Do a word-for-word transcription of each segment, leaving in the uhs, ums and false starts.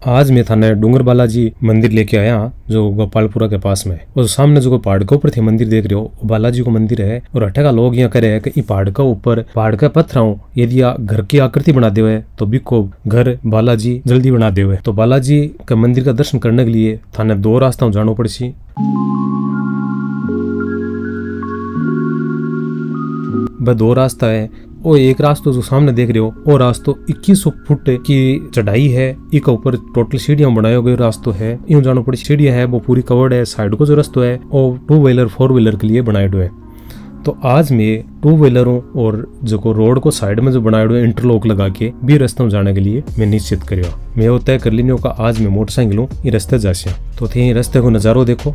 आज मैं थाने डूंगर बालाजी मंदिर लेके आया जो गोपालपुरा के पास में। और सामने जो पहाड़ के ऊपर थे मंदिर देख रहे हो, बालाजी को मंदिर है। और अठे का लोग यहाँ करे है कि पहाड़ के ऊपर पहाड़ के पत्थरों यदि घर की आकृति बना दे तो बिको घर बालाजी जल्दी बना दे। तो बालाजी के मंदिर का दर्शन करने के लिए थाने दो रास्ता जाना पड़सी। वह दो रास्ता है। वो एक रास्ता जो सामने देख रहे हो वो रास्ता इक्कीस सौ फुट की चढ़ाई है। इक ऊपर टोटल सीढ़ियां बनाए गए रास्ता है। यूं जानो पड़ी सीढ़ियां है वो पूरी कवर्ड है। साइड को जो रास्ता है वो टू व्हीलर फोर व्हीलर के लिए बनाए हुए है। तो आज मैं टू व्हीलरों और जो रोड को साइड में जो बनाए हुए इंटरलॉक लगा के भी रास्ते में जाने के लिए मैं निश्चित करियो। मैं वो तय कर लेनी का आज मैं मोटरसाइकिल हूँ ये रास्ते जासिया। तो थे रास्ते को नजारो देखो।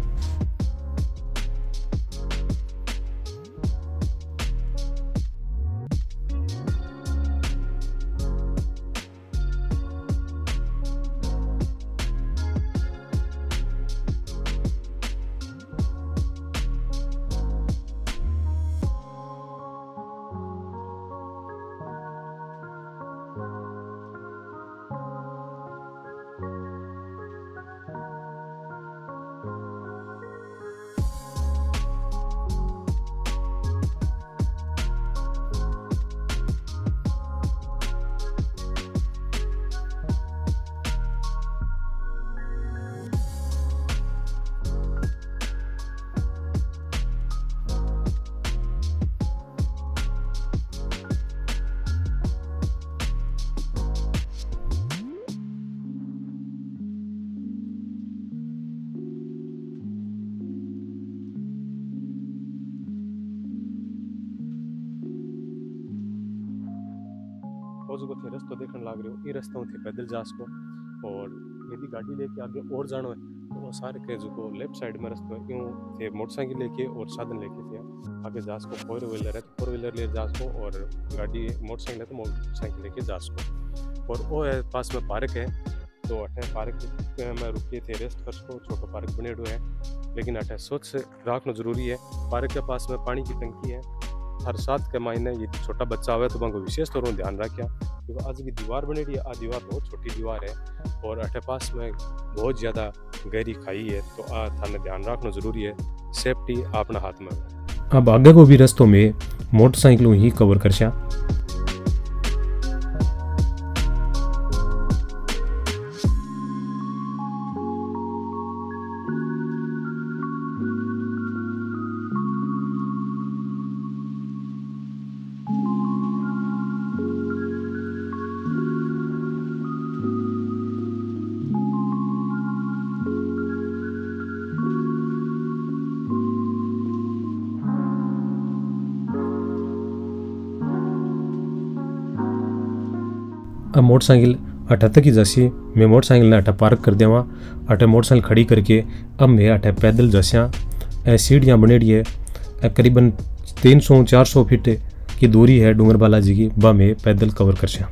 जो थे रास्ता देखने लग रहे हो ये रास्ता थे पैदल जा सको। और यदि गाड़ी लेके आगे और जाना है तो सारे के जो लेफ्ट साइड में रास्ता है क्यों थे मोटरसाइकिल लेके और साधन लेके थे आगे जा सको। फोर व्हीलर है तो फोर व्हीलर ले जा सको और गाड़ी मोटरसाइकिल है तो मोटरसाइकिल लेके जा सको। और वो है पास में पार्क है तो अठे पार्क में रुके थे रेस्ट कर सको। छोटा पार्क बने हुए है लेकिन अठे स्वच्छ रखना जरूरी है। पार्क के पास में पानी की टंकी है। हर साथ के मायने यदि छोटा बच्चा आवे तो उनको विशेष तौर पर ध्यान रखिया क्योंकि आज की दीवार बनी रही है। आ दीवार बहुत छोटी दीवार है और अठे पास में बहुत ज़्यादा गहरी खाई है तो आ थाने ध्यान रखना जरूरी है। सेफ्टी अपना हाथ में। अब आगे को भी रास्तों में मोटरसाइकिलों ही कवर कर सा। अब मोटरसाइकिल अठे तक ही जासी। मैं मोटरसाइकिल ने अठे पार्क कर देवा। अठे मोटरसाइकिल खड़ी करके अब मैं अठे पैदल जासिया। ए सीढ़ियाँ बनेड़ी है करीबन तीन सौ चार सौ फीट की दूरी है डूंगर बालाजी की। वह मैं पैदल कवर कर सिया।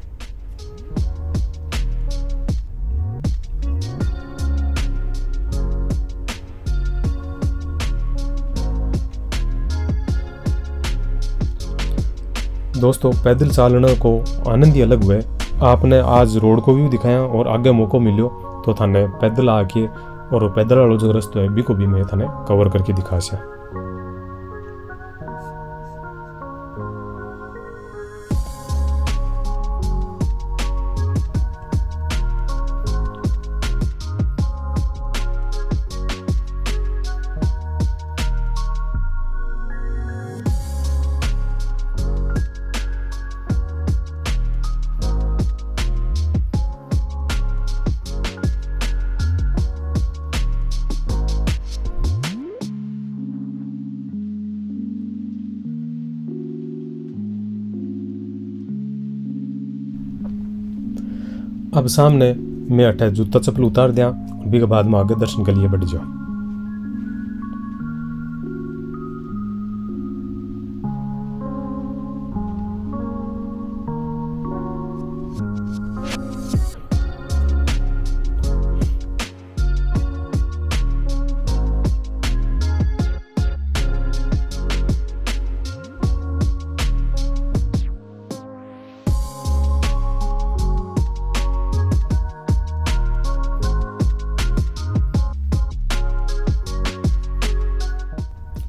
दोस्तों पैदल चलने को आनंद ही अलग हुआ है। आपने आज रोड को भी दिखाया और आगे मौको मिलो तो थाने पैदल आके और पैदल वाला जो रास्ता है भी को भी मैं थाने कवर करके दिखा सा। अब सामने मैं अठे जूता चप्पल उतार दिया भी के बाद में आगे दर्शन के लिए बढ़ जाओ।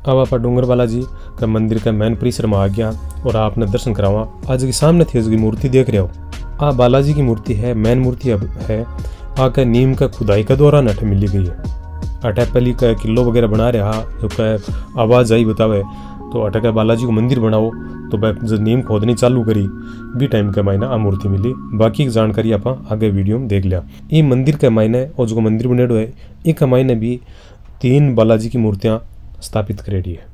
अब आप डूंगर बालाजी का मंदिर का मेन परिसर में आ गया और आपने दर्शन करावा। आज के सामने थी इसकी मूर्ति देख रहे हो, आ बालाजी की मूर्ति है, मेन मूर्ति अब है आके नीम का खुदाई का दौरान अठे मिली गई है। अठे पहली का किलो वगैरह बना रहा जो कह आवाज़ आई बतावे तो अठे का बालाजी को मंदिर बनाओ, तो वह जब नीम खोदनी चालू करी भी टाइम के मायने आ मूर्ति मिली। बाकी की जानकारी आप आगे वीडियो में देख लिया। ये मंदिर के मायने और जो मंदिर बनेडो है एक मायने भी तीन बालाजी की मूर्तियाँ स्थापित करेड़ी है।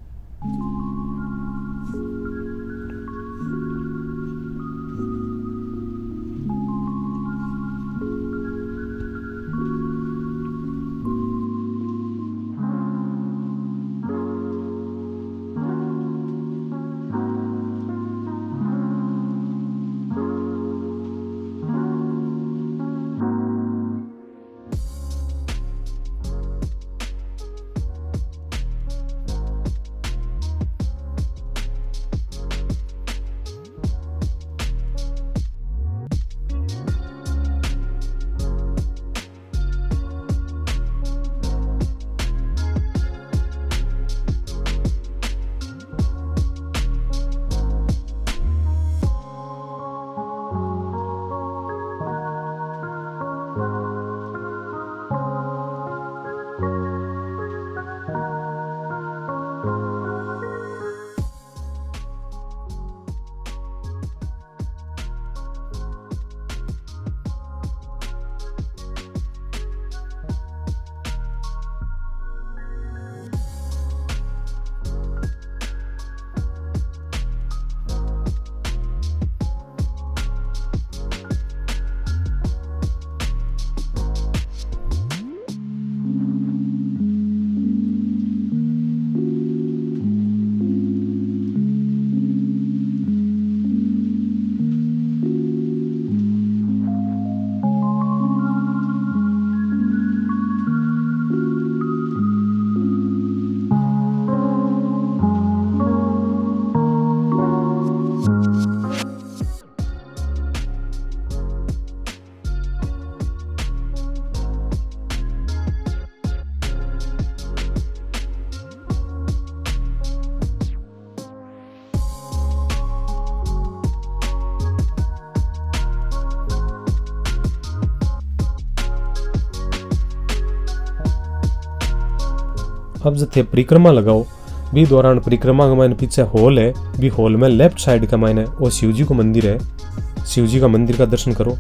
अब जब परिक्रमा लगाओ भी दौरान परिक्रमा के मायने पीछे हॉल है, भी हॉल में लेफ्ट साइड का मायने वो शिव जी को मंदिर है। शिव जी का मंदिर का दर्शन करो।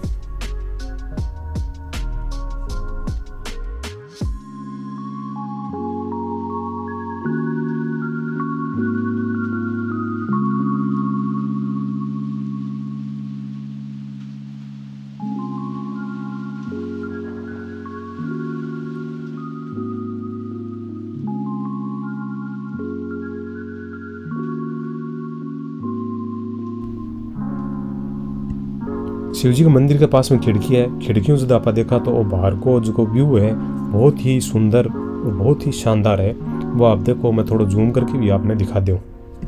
शिव जी के मंदिर के पास में खिड़की है। खिड़कियों से आप देखा तो वो बाहर को जो व्यू है बहुत ही सुंदर और बहुत ही शानदार है। वो आप देखो, मैं थोड़ा जूम करके भी आपने दिखा दूं।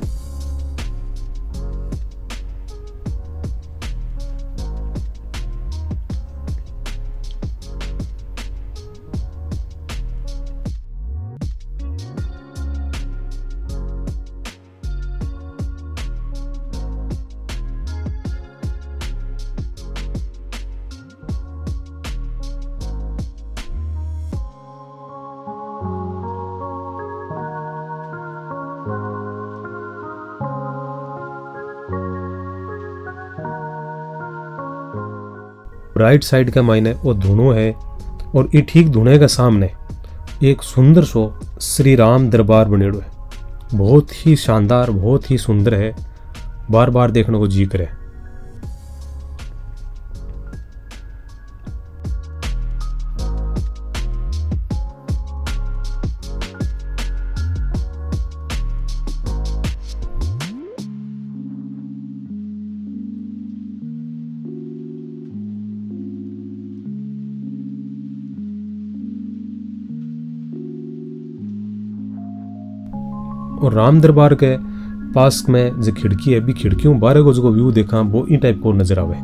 राइट साइड का मायने वो धुनो है और ये ठीक धुने का सामने एक सुंदर सो श्री राम दरबार बनेड़ो है। बहुत ही शानदार, बहुत ही सुंदर है, बार बार देखने को जी करे। और राम दरबार के पास में जो खिड़की है, भी खिड़कियों बारह को जो व्यू देखा वो इन टाइप को नजर आवे।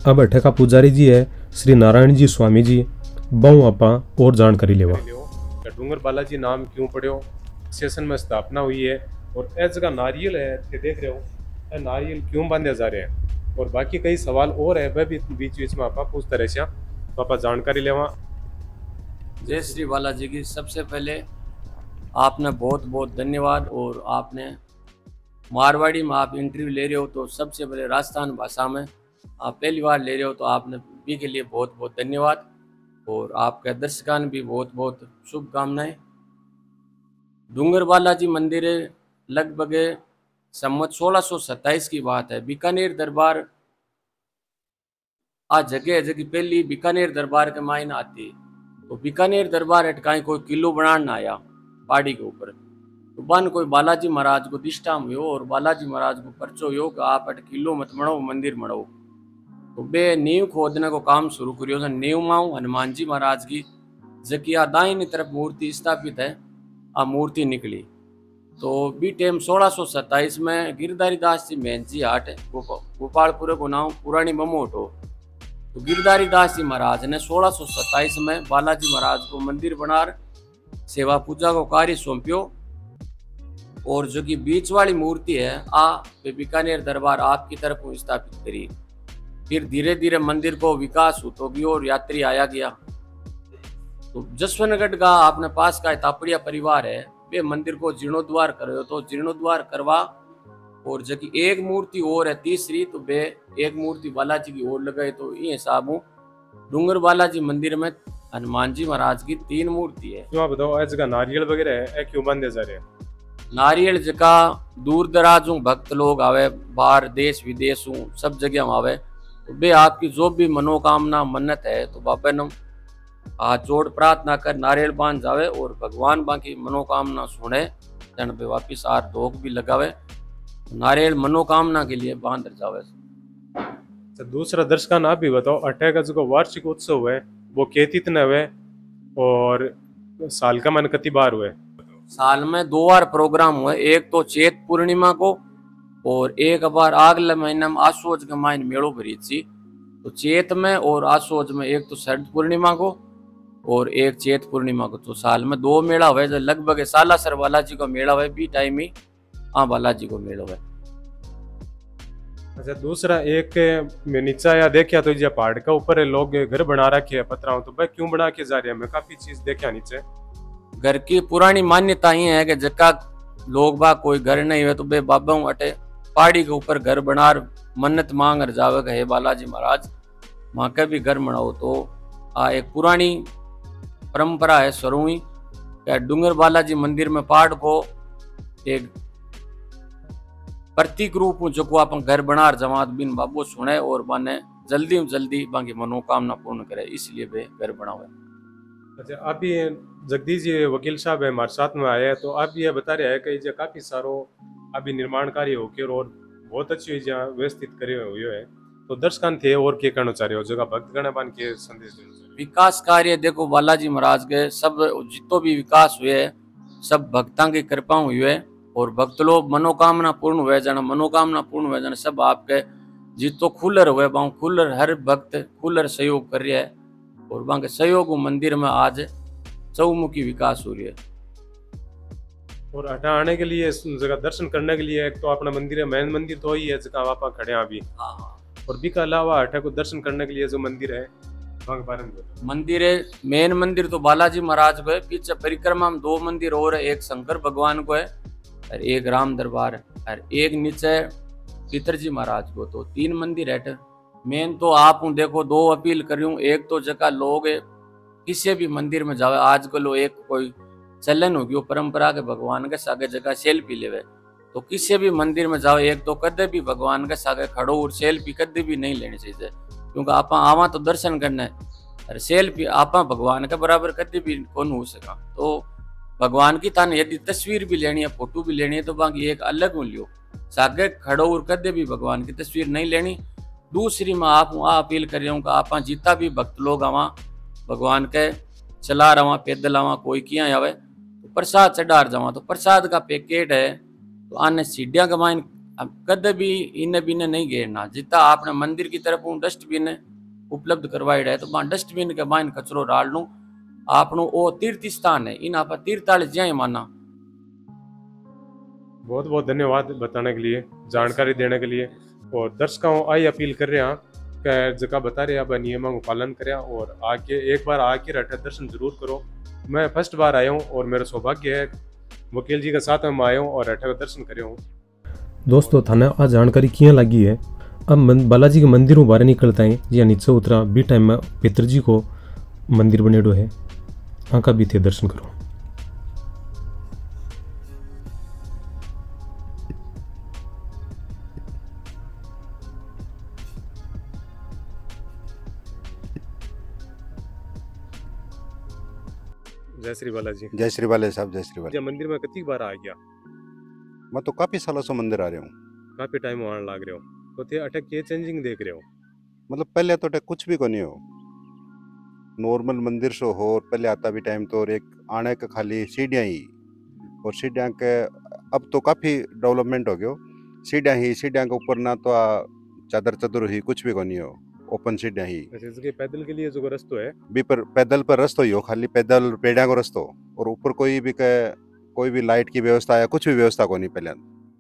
अब अठे का पुजारी जी है श्री नारायण जी स्वामी जी, बहु आपा और जानकारी लेवा। डूंगर बालाजी नाम क्यों पड़ो, सेशन में स्थापना हुई है, और ए जगह नारियल है थे देख रहे हो, नारियल क्यों बांधे जा रहे हैं, और बाकी कई सवाल और है वह भी बीच बीच में आपा पूछते रहे, तो आप जानकारी लेवा। जय श्री बालाजी की। सबसे पहले आपने बहुत बहुत धन्यवाद, और आपने मारवाड़ी में आप इंटरव्यू ले रहे हो तो सबसे पहले राजस्थान भाषा में आप पहली बार ले रहे हो, तो आपने भी के लिए बहुत बहुत धन्यवाद, और आपके दर्शकान भी बहुत बहुत शुभकामनाएं। डूंगर बालाजी मंदिर लगभग सम्मत सोलह सौ सत्ताईस की बात है। बीकानेर दरबार आज जगह जगह पहली बीकानेर दरबार के मायने आती, तो बीकानेर दरबार अटकाई कोई किलो बनाने ना आया पहाड़ी के ऊपर, तो बन कोई बालाजी महाराज को दिष्टा में हो, और बालाजी महाराज को पर्चो हो कि आप अट किलो मत बनाओ, मंदिर बनाओ, तो बे नींव खोदने को काम शुरू करियो। नींव माऊ हनुमान जी महाराज की जकिया दाहिनी तरफ मूर्ति स्थापित है, आ मूर्ति निकली, तो बी टाइम सोलह सौ सत्ताईस में गिरधारी दास जी महंत जी हाट गोपालपुर को नाम पुरानी ममोट हो, तो गिरधारी दास जी महाराज ने सोलह सौ सत्ताईस में बालाजी महाराज को मंदिर बनार सेवा पूजा को कार्य सौंपियो, और जो कि बीच वाली मूर्ति है आ बीकानेर दरबार आपकी तरफ स्थापित करी। फिर धीरे धीरे मंदिर को विकास होतो गयो और यात्री आया गया। तो जसवंतगढ़ का आपने पास का तापड़िया परिवार है, वे मंदिर को जीर्णोद्वार करो, तो जीर्णोद्वार करवा, और जो कि एक मूर्ति और है तीसरी, तो वे एक मूर्ति बालाजी की ओर लगाए, तो ये हिसाब हूँ डूंगर बालाजी मंदिर में हनुमान जी महाराज की तीन मूर्ति है। क्यों बताओ जगह नारियल वगैरह है क्यों बांधे जा रहे हैं? नारियल जगह दूर दराजों भक्त लोग आवे, बाहर देश विदेश सब जगह आवे, तो वे आपकी जो भी मनोकामना मन्नत है तो बाबा ने हाथ जोड़ प्रार्थना कर नारियल बांध जावे, और भगवान बाकी मनोकामना सुने, जन पे वापिस आर धोख भी लगावे, नारियल मनोकामना के लिए बांध जावे। तो दूसरा दर्शक आप भी बताओ, अठे का जो वार्षिक उत्सव है वो कितने हुए, और साल का मन कितनी बार हुए? साल में दो बार प्रोग्राम हुए, एक तो चैत पूर्णिमा को, और एक बार अगले महीने में आशोज के महीने मेड़ो भरी थी, तो चैत में और आशोज में एक तो शरद पूर्णिमा को और एक चैत पूर्णिमा को, तो साल में दो मेला हुए। जो लगभग सालासर बालाजी को मेला हुआ बी टाइम ही हाँ बालाजी को मेला हुआ। अच्छा, दूसरा एक मैं नीचा या देखा तो ये पहाड़ का ऊपर लोग घर बना रखे है पत्थरों, तो भाई क्यों बना के जा रहे हैं? मैं काफी चीज देखा नीचे। घर की पुरानी मान्यता ये है कि जका लोग बा कोई घर नहीं हुए तो बे बाबा अटे पहाड़ी के ऊपर घर बनार मन्नत मांग जावे हे बालाजी महाराज वहां के भी घर बनाओ, तो आ एक पुरानी परंपरा है सरुई क्या डूंगर बालाजी मंदिर में पहाड़ को एक प्रतीक रूप जो को अपन घर बनार जमात बिन बाबू सुने और माने जल्दी जल्दी बाकी मनोकामना पूर्ण करे, इसलिए वे घर बनावे। अच्छा, आप ये जगदीश जी वकील साहब है हमारे साथ में आए हैं, तो आप ये बता रहे हैं कि ये काफी सारो अभी निर्माण कार्य होकर और बहुत अच्छी व्यवस्थित करे हुए है, तो दर्शकान थे और क्या करना चाह रहे हो जगह भक्त गणपान के संदेश देना? विकास कार्य देखो बालाजी महाराज के सब जितो भी विकास हुए सब भक्तों की कृपा हुई है, और भक्त लोग मनोकामना पूर्ण हुए जाना मनोकामना पूर्ण हुए जाना सब आपके जितो खुलर हुए बाऊ खुलर हर भक्त खुलर सहयोग कर रहा है, और वहां के सहयोग मंदिर में आज चौमुखी विकास हो रही है। और हटा आने के लिए जगह दर्शन करने के लिए एक तो अपना मंदिर है, मेन मंदिर तो ही है जगह आप खड़े हैं अभी, और भी के अलावा हटा को दर्शन करने के लिए जो मंदिर है मंदिर है मेन मंदिर तो बालाजी महाराज को है, पीछे परिक्रमा में दो मंदिर और है, एक शंकर भगवान को है और एक राम दरबार है, और एक नीचे पितरजी महाराज को, तो तीन मंदिर है। मेन तो आप देखो दो अपील कर रही हूँ, एक तो जगह लोग किसी भी मंदिर में जावे आजकल एक कोई चलन होगी वो परंपरा के भगवान के सागे जगह सेल्फी लेवे, तो किसी भी मंदिर में जाओ एक तो कदे भी भगवान के सागे खड़ो और सेल्फी कदे भी नहीं लेनी चाहिए, क्योंकि आप आवा तो दर्शन करना है और सेल्फी आप भगवान के बराबर कदे भी कौन हो सका। तो भगवान की तान यदि तस्वीर भी लेनी है फोटो भी लेनी है तो बाकी एक अलग हो लियो, सागे खड़ो और कदे भी भगवान की तस्वीर नहीं लेनी। दूसरी में आप आ अपील कर रहा हूँ कि आप जितना भी भक्त लोग आवा भगवान के चला रहा पैदल आवा कोई किया आवे तो प्रसाद चढ़ा जावा, तो प्रसाद का पैकेट है तो आने सीढ़ियाँ कमाइन अब कदे भी इन्हें बिने नहीं घेरना। जितना आपने मंदिर की तरफ डस्टबिन उपलब्ध करवाई है तो वहाँ डस्टबिन के बाइन कचरो डाल लूँ। आपनो वो तीर्थ स्थान है, इन आप तीर्थाल ज्या माना। बहुत बहुत धन्यवाद बताने के लिए, जानकारी देने के लिए। और दर्शकों आई अपील कर रहे हैं कि जगह बता रहे हैं नियमों का पालन करें और आके एक बार आके रटे दर्शन जरूर करो। मैं फर्स्ट बार आया हूँ और मेरा सौभाग्य है वकील जी के साथ मैं आया हूँ और रटे का दर्शन करे हूँ। दोस्तों थाने आज जानकारी किया लगी है। अब बालाजी के मंदिरों बाहर निकलता है या नीचे उतरा भी टाइम में पितरजी को मंदिर बनेडो है, आका भी थे दर्शन करो। जय श्री बालाजी। जय श्री बालाजी साहब, जय श्री बालाजी। मंदिर में कितनी बार आ गया? मैं तो काफी सालों से मंदिर आ रहा हूँ। काफी टाइम आने लग रहे हो तो ते अटक के चेंजिंग देख रहे हो? मतलब पहले तो अटक कुछ भी को नहीं हो, नॉर्मल मंदिर शो हो। और पहले आता भी टाइम तो और एक आने का खाली सीढ़ियाँ ही, और सीढ़ियाँ के अब तो काफी डेवलपमेंट हो गयो। सीढ़ियाँ ही, सीढ़ियाँ के ऊपर ना तो चादर चादर ही कुछ भी को नहीं हो, ओपन सीढ़ियाँ ही। इसके पैदल के लिए जो रास्ता है भी पर पैदल पर रास्ता ही हो, खाली पैदल पेड़िया को रास्ता हो। और ऊपर कोई भी के कोई भी लाइट की व्यवस्था या कुछ भी व्यवस्था को नहीं पहले।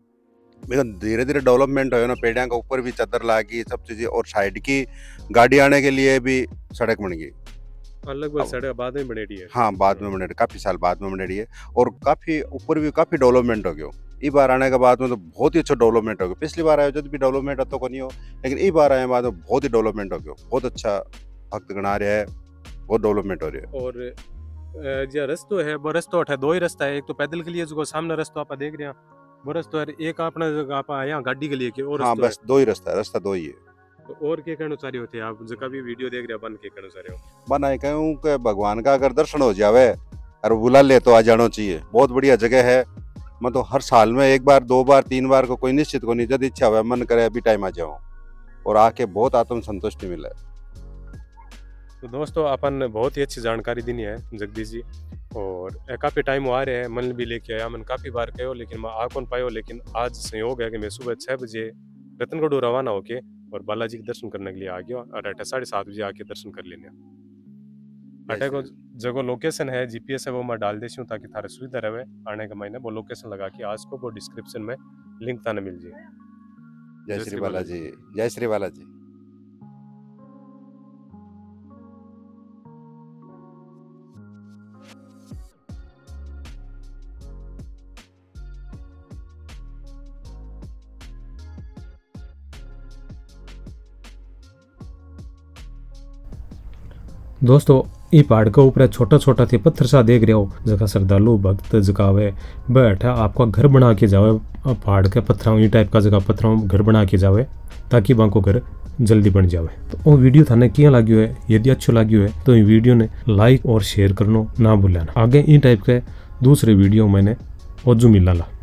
धीरे धीरे डेवलपमेंट हो ना, पेड़िया के ऊपर भी चादर लागी सब चीजें, और साइड की गाड़ी आने के लिए भी सड़क बन गई। लगभग सड़क बाद में बनेडी है। हाँ बाद में बनेडी, काफी साल बाद में बनेडी है। और काफी ऊपर भी काफी डेवलपमेंट हो गया। इस बार आने के बाद में तो बहुत ही अच्छा डेवलपमेंट हो गया। पिछली बार आए जब भी डेवलपमेंट तो को नहीं हो, लेकिन इस बार आए बाद में बहुत ही डेवलपमेंट हो गया। बहुत अच्छा भक्त गणा रहा है, बहुत डेवलपमेंट हो रही है। और जो रास्ता है वो रास्ता है, दो ही रास्ता है। एक तो पैदल के लिए जो सामने रास्ता आप देख रहे हैं वो रास्ता है, एक अपना आप आया गाड़ी के लिए के और हाँ बस दो ही रास्ता है, रास्ता दो ही है। तो और क्या कहना चाह रहे होते आप जगह भी वीडियो देख रहे हैं बन के कहना चाह रहे हो? बनाए कहूँ कि भगवान का अगर दर्शन हो जावे और बुला ले तो आ जाना चाहिए। बहुत बढ़िया जगह है। मैं तो हर साल में एक बार दो बार तीन बार को कोई निश्चित को नहीं, जब इच्छा हुआ मन करे अभी टाइम आ जाओ और आके बहुत आत्म संतुष्टि मिले। तो दोस्तों अपन बहुत ही अच्छी जानकारी दी है जगदीश जी, और काफ़ी टाइम आ रहे हैं मन भी लेके आया। मन काफ़ी बार कहो लेकिन मैं आ कौन पायो, लेकिन आज संयोग है कि मैं सुबह छः बजे रतनगढ़ रवाना होके और बालाजी के दर्शन करने के लिए आ गया और अटे साढ़े सात बजे आके दर्शन कर लेने। अटे को जगह लोकेशन है जीपीएस है वो मैं डाल देती हूँ ताकि थारे सुविधा रहे आने के महीने। वो लोकेशन लगा के आज को वो डिस्क्रिप्शन में लिंक ताने मिल जाए। जय श्री बालाजी, जय श्री बालाजी। दोस्तों ये पहाड़ के ऊपर छोटा छोटा थे पत्थर सा देख रहे हो, जगह श्रद्धालु भक्त जगावे बैठा आपका घर बना के जावे। पहाड़ के पत्थरों ये टाइप का जगह पत्थरों घर बना के जावे ताकि बाको घर जल्दी बन जावे। तो वो वीडियो थाने किया लगी है, यदि अच्छो लगी है तो ये वीडियो ने लाइक और शेयर करना ना भूलना। आगे इन टाइप के दूसरे वीडियो मैंने ओजू मिला ला।